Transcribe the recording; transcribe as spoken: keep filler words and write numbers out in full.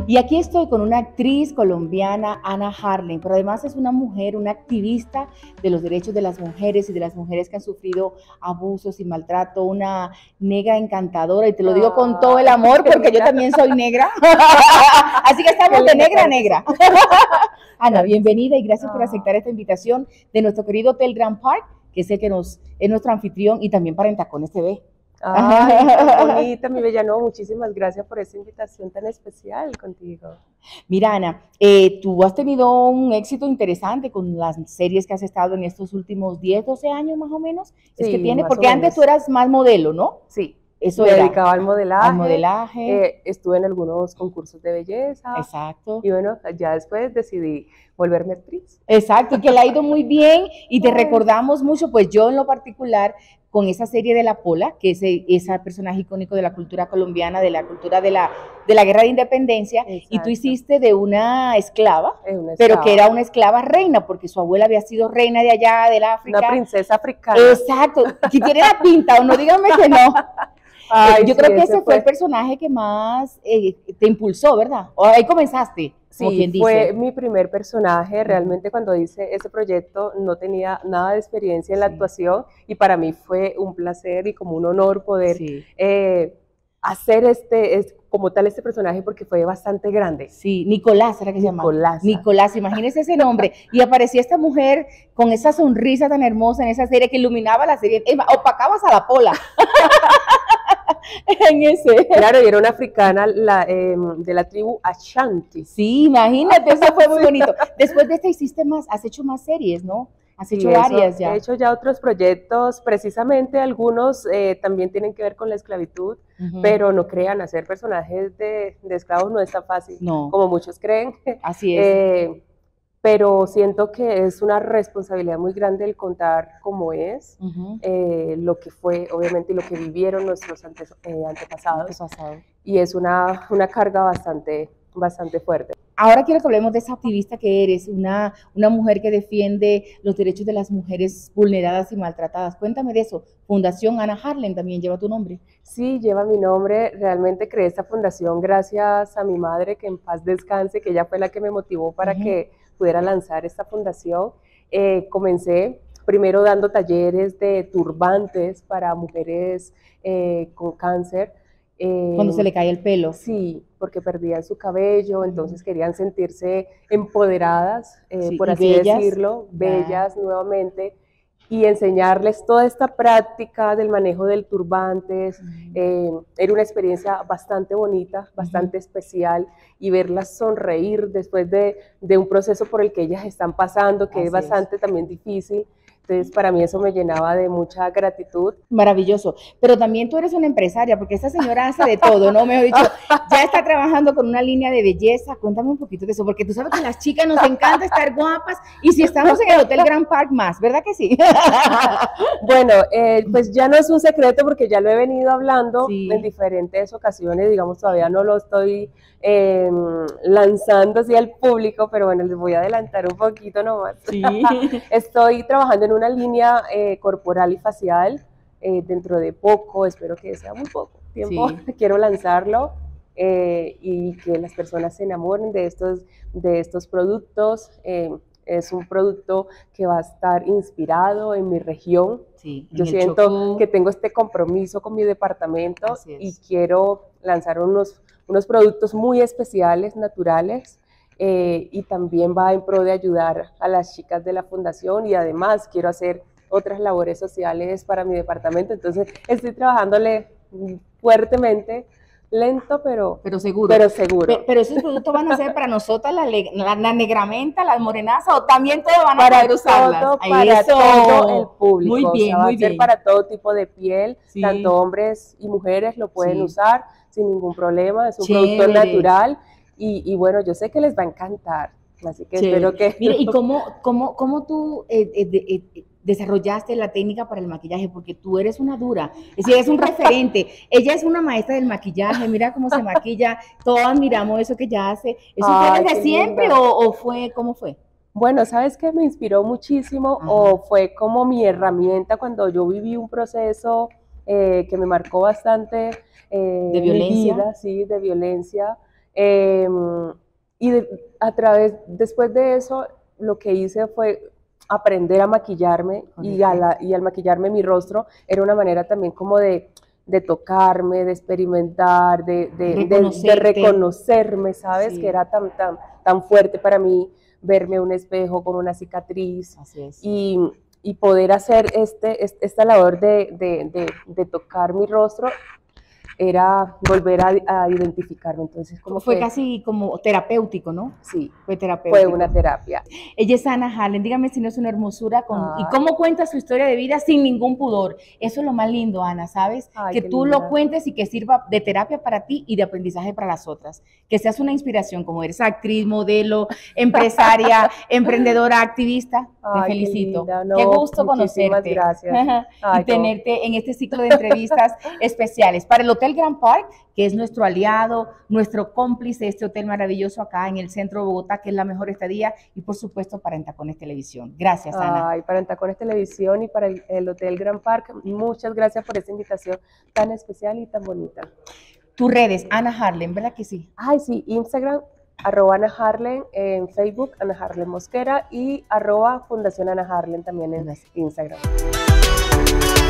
Y aquí estoy con una actriz colombiana, Ana Harlen, pero además es una mujer, una activista de los derechos de las mujeres y de las mujeres que han sufrido abusos y maltrato, una negra encantadora, y te lo digo con todo el amor porque yo también soy negra, así que estamos de negra a negra. Ana, bienvenida y gracias por aceptar esta invitación de nuestro querido Hotel Grand Park, que es el que nos, es nuestro anfitrión, y también para En Tacones T V. Ay, qué bonita, mi bella, no, muchísimas gracias por esta invitación tan especial contigo. Mira, Ana, eh, tú has tenido un éxito interesante con las series que has estado en estos últimos diez, doce años más o menos. Es Sí, que tienes, más porque o antes menos. tú eras más modelo, ¿no? Sí, Eso me era, dedicaba al modelaje, al modelaje. eh, estuve en algunos concursos de belleza. Exacto. Y bueno, ya después decidí volverme actriz. Exacto, y que le ha ido muy bien y te recordamos mucho, pues yo en lo particular, con esa serie de La Pola, que es ese personaje icónico de la cultura colombiana, de la cultura de la, de la guerra de independencia. Exacto. Y tú hiciste de una esclava, una esclava, pero que era una esclava reina, porque su abuela había sido reina de allá, del África. Una princesa africana. Exacto, que tiene la pinta, o no, dígame que no. Ay, yo sí, creo que ese fue, fue el personaje que más eh, te impulsó, ¿verdad? O ahí comenzaste. Sí, quien fue dice. mi primer personaje. Realmente cuando hice ese proyecto no tenía nada de experiencia en sí. la actuación, y para mí fue un placer y como un honor poder sí. eh, hacer este, es, como tal este personaje, porque fue bastante grande. Sí, Nicolás era que se llamaba. Nicolás. Nicolás, imagínese ese nombre. Y aparecía esta mujer con esa sonrisa tan hermosa en esa serie que iluminaba la serie, opacabas a la Pola. En ese. Claro, y era una africana la, eh, de la tribu Ashanti. Sí, imagínate, eso fue muy bonito. Después de esta hiciste más, has hecho más series, ¿no? Has hecho sí, varias eso, ya. He hecho ya otros proyectos, precisamente algunos eh, también tienen que ver con la esclavitud, uh-huh. pero no crean, hacer personajes de, de esclavos no es tan fácil, no. como muchos creen. Así es. Eh, pero siento que es una responsabilidad muy grande el contar cómo es, uh-huh. eh, lo que fue, obviamente, y lo que vivieron nuestros ante, eh, antepasados, Antepasado. y es una, una carga bastante, bastante fuerte. Ahora quiero que hablemos de esa activista que eres, una, una mujer que defiende los derechos de las mujeres vulneradas y maltratadas. Cuéntame de eso. Fundación Ana Harlen también lleva tu nombre. Sí, lleva mi nombre. Realmente creé esta fundación gracias a mi madre, que en paz descanse, que ella fue la que me motivó para uh-huh. que pudiera lanzar esta fundación. Eh, comencé primero dando talleres de turbantes para mujeres eh, con cáncer. Eh, Cuando se le cae el pelo. Sí, porque perdían su cabello, entonces querían sentirse empoderadas, eh, sí, por así bellas, decirlo, bellas yeah. nuevamente, y enseñarles toda esta práctica del manejo del turbantes. Uh-huh. eh, era una experiencia bastante bonita, bastante uh-huh. especial, y verlas sonreír después de, de un proceso por el que ellas están pasando, que así es bastante es. también difícil. Entonces, para mí eso me llenaba de mucha gratitud. Maravilloso. Pero también tú eres una empresaria, porque esta señora hace de todo, ¿no? Mejor dicho, ya está trabajando con una línea de belleza. Cuéntame un poquito de eso, porque tú sabes que a las chicas nos encanta estar guapas, y si estamos en el Hotel Grand Park más, ¿verdad que sí? Bueno, eh, pues ya no es un secreto, porque ya lo he venido hablando sí. en diferentes ocasiones, digamos, todavía no lo estoy eh, lanzando así al público, pero bueno, les voy a adelantar un poquito nomás. Sí. Estoy trabajando en una línea eh, corporal y facial, eh, dentro de poco, espero que sea muy poco tiempo, sí. quiero lanzarlo eh, y que las personas se enamoren de estos, de estos productos. Eh, es un producto que va a estar inspirado en mi región. Sí, yo siento Chocó. que tengo este compromiso con mi departamento y quiero lanzar unos, unos productos muy especiales, naturales. Eh, y también va en pro de ayudar a las chicas de la fundación, y además quiero hacer otras labores sociales para mi departamento. Entonces estoy trabajándole fuertemente, lento pero, pero seguro. Pero, seguro. Pero, pero esos productos van a ser para nosotras, la, la, la negramenta, las morenazas, o también todos van a para poder usarlas. Todo, para Eso. todo el público. Muy bien, o sea, va muy a ser bien. para todo tipo de piel, sí. tanto hombres y mujeres lo pueden sí. usar sin ningún problema. Es un Chévere. producto natural. Y, y bueno, yo sé que les va a encantar, así que Chévere. espero que... Mire, ¿y cómo, cómo, cómo tú eh, eh, eh, desarrollaste la técnica para el maquillaje? Porque tú eres una dura, es decir, eres un referente. Ella es una maestra del maquillaje, mira cómo se maquilla, todos miramos eso que ella hace. ¿Eso Ay, fue desde siempre o, o fue, cómo fue? Bueno, ¿sabes qué? Me inspiró muchísimo. Ajá. O fue como mi herramienta cuando yo viví un proceso eh, que me marcó bastante eh, ¿De violencia? Mi vida, sí, de violencia. Eh, y de, a través, después de eso, lo que hice fue aprender a maquillarme y, a la, y al maquillarme mi rostro era una manera también como de, de tocarme, de experimentar, de, de, de, de reconocerme, ¿sabes? Sí. Que era tan, tan, tan fuerte para mí verme en un espejo con una cicatriz. Así es. Y, y poder hacer este, esta labor de, de, de, de tocar mi rostro era volver a, a identificarme. Entonces, como fue que, casi como terapéutico, ¿no? Sí, fue terapéutico. Fue una terapia. Ella es Ana Harlen, dígame si no es una hermosura con, ah. y cómo cuenta su historia de vida sin ningún pudor. Eso es lo más lindo, Ana, ¿sabes? Ay, que tú linda. Lo cuentes y que sirva de terapia para ti y de aprendizaje para las otras. Que seas una inspiración, como eres actriz, modelo, empresaria, emprendedora, activista. Te Ay, felicito. Qué, no, qué gusto conocerte. Gracias. Ay, y tenerte no. en este ciclo de entrevistas especiales para el Hotel Grand Park, que es nuestro aliado, nuestro cómplice, este hotel maravilloso acá en el centro de Bogotá, que es la mejor estadía, y por supuesto para En Tacones Televisión. Gracias, Ana. Ay, para En Tacones Televisión y para el, el Hotel Grand Park, muchas gracias por esta invitación tan especial y tan bonita. Tus redes, Ana Harlen, ¿verdad que sí? Ay, sí, Instagram, arroba Ana Harlen, en Facebook, Ana Harlen Mosquera, y arroba Fundación Ana Harlen también en Instagram.